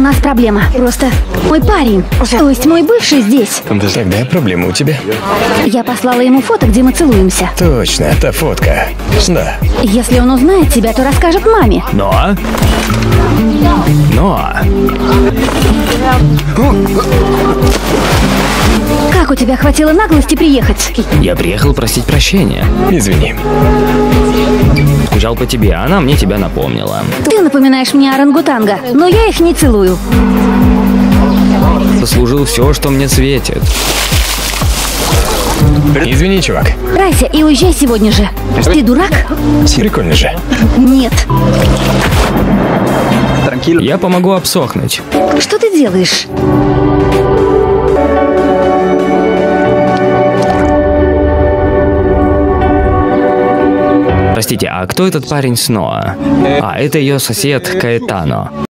нас проблема. Просто мой парень, то есть мой бывший здесь. Тогда проблема у тебя. Я послала ему фото, где мы целуемся. Точно, та фотка. Да. Если он узнает тебя, то расскажет маме. Но... Как у тебя хватило наглости приехать? Я приехал просить прощения. Извини. Скучал по тебе, а она мне тебя напомнила. Ты напоминаешь мне орангутанга, но я их не целую. Заслужил все, что мне светит. Извини, чувак. Райся и уезжай сегодня же. Ты дурак? Прикольно же. Нет. Я помогу обсохнуть. Что ты делаешь? Простите, а кто этот парень с Ноа? А, это ее сосед Каэтано.